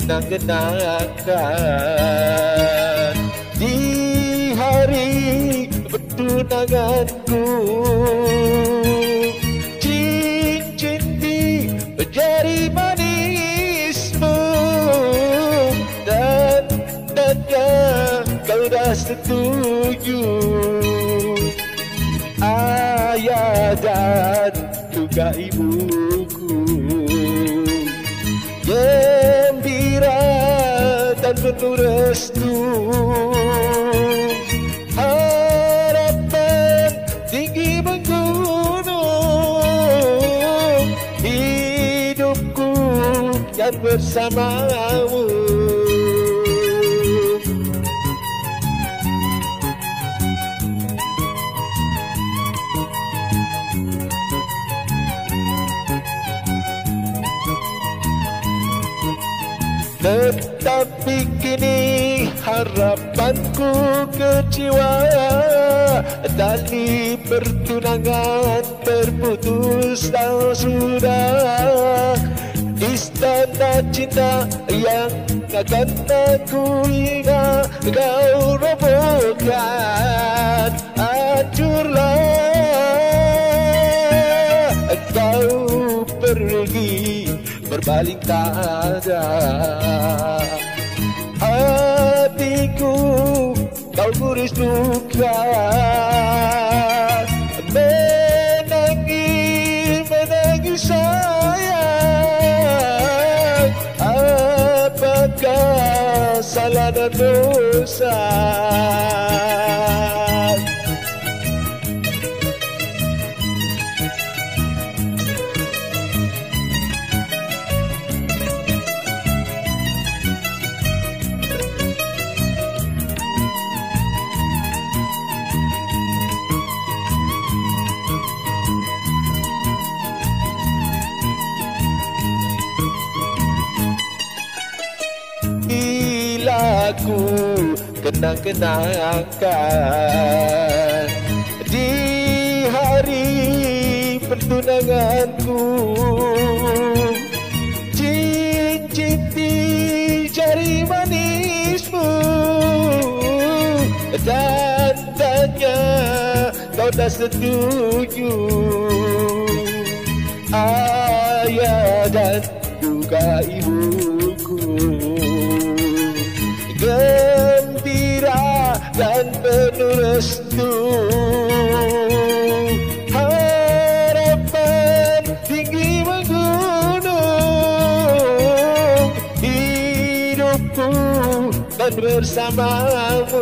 kenang-kenangan di hari pertunanganku. Cincin di jari manismu dan tanda kau dah setuju. Ayah dan juga ibuku gembira dan penuh restu. Harapan tinggi menggunung, hidupku yang bersamamu. Tetapi kini harapanku kecewa, tali pertunangan terputus dan sudah. Istana cinta yang akan aku ingat kau robohkan, hancurlah kau pergi berbaling tada. Hatiku kau guris luka, menangis sayang. Apakah salah dan dosa? Aku kenang-kenangkan di hari pertunanganku. Cincin di jari manismu dan tanda kau dah setuju. Ayah dan juga ibuku gembira dan penuh restu. Harapan tinggi menggunung, hidupku dan bersamamu.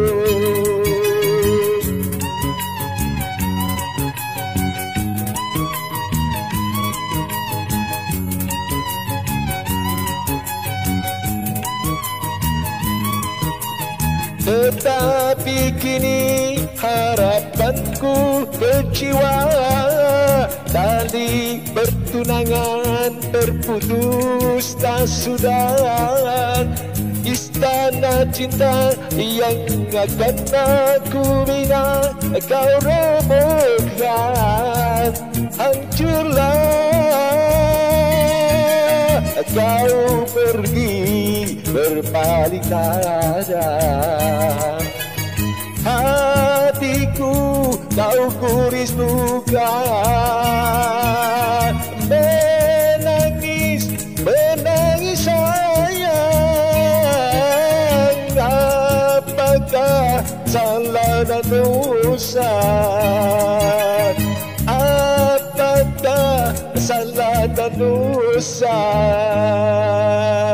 Tetapi kini harapanku kecewa, tali pertunangan terputus tak sudah. Istana cinta yang akan aku bina kau robohkan, hancurlah kau pergi berpaling dada. Hatiku kau guris luka, menangis sayang. Apakah salah dan dosa? Apakah salah dan dosa?